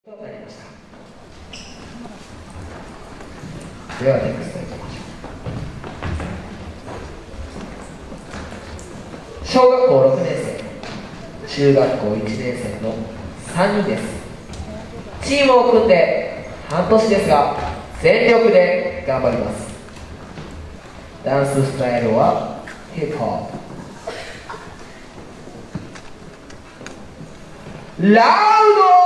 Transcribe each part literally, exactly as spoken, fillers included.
となりました。ではネクストいきましょう。小学校ろくねん生、中学校いちねん生のさんにんです。チームを組んで半年ですが全力で頑張ります。ダンススタイルはヒップホップ。ラウド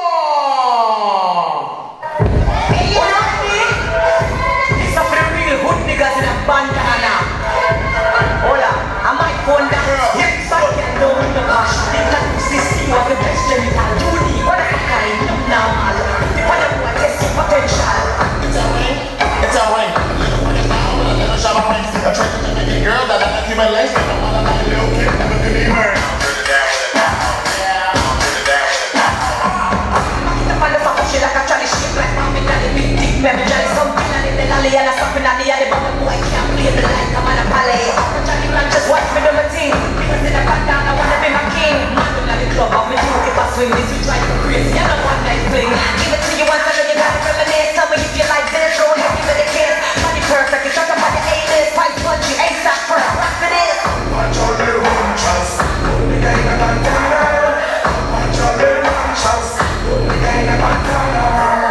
Bandana. Hola, I might phone that hip but can do the cash. They can see what the best genital do the what I kind of normal. The one who has potential. It's a win. It's a win. Little shabba win. A trick to the girl that I keep my legs. I wanna like a little kid, never do me hurt. Turn it down with it now. Yeah. Turn it down with it now. The fun of a shit like a Charlie shit like mommy daddy big deep maybe jelly something and in the alley and a something at the alley but the boy can't play the light I'm on a ballet Johnny Blanc just watch me do my thing because in a bandana I wanna be my king man don't let the club off me too if I swing this you try to crazy you know one night fling give it to you once and then you gotta reminisce tell me if you like this roll heavy with the kids body perfect it's not about the A-list fight punchy A$AP first rock for this watch your little hunches only gang a bandana watch your little hunches only gang a bandana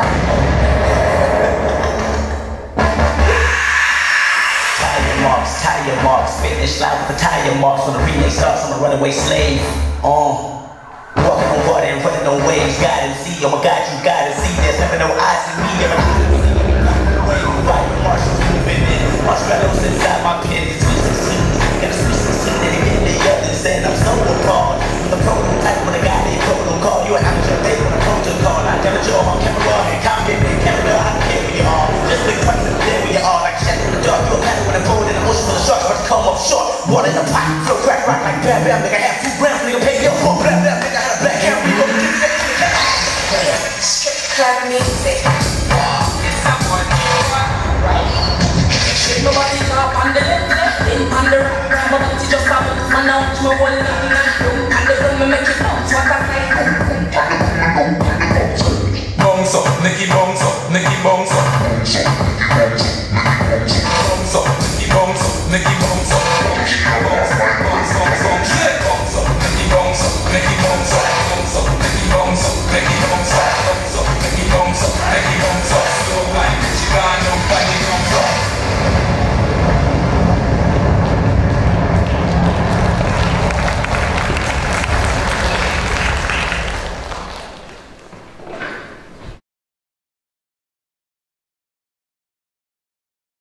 tire marks, finish line with the tire marks. When the relay starts, I'm a runaway slave. Uh, walking on water and running on waves. God and see, oh my God, you gotta see. There's never no eyes in me. Never right, Marshall's moving in. Marshmallows inside my pen. It's sweet sixteen. Got a sweet sixteen and it hit the others. And I'm so appalled. With a prototype when I got a protocol. You an amateur day when a protocol. I never draw on camera and comment in Canada. I don't care where you are. Just think right there where you are. Like shit in the dark. You a paddle with a boat in the ocean full of sharks. But come up short. Water in the pot. Flow crack rock like bam bam. Nigga have two grams. Nigga pay your whole blam blam. Nigga had a black hair. We go to get that shit. Strip club music. It's someone right. Shit nobody talk on the left left. In on the right. My body just a bounce. Man out. My whole nothing and boom. And the room me make it bounce. What a sight.